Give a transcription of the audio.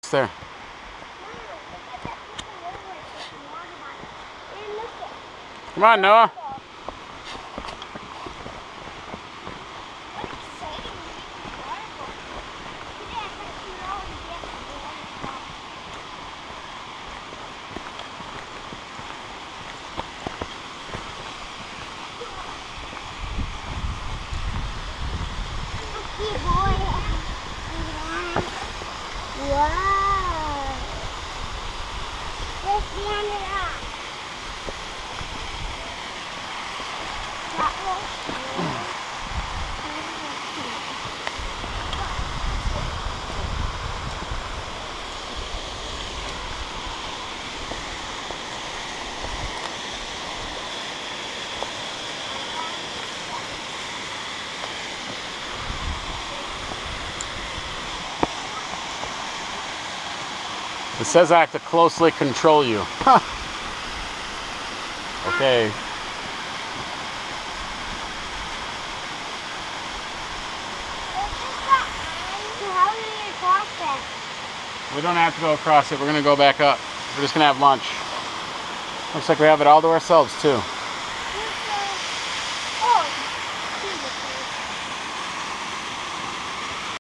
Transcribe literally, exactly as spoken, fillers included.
There. Come on, Noah. Wow. Let's land it up. It says I have to closely control you. Huh. Okay. How do you cross that? We don't have to go across it. We're going to go back up. We're just going to have lunch. Looks like we have it all to ourselves, too.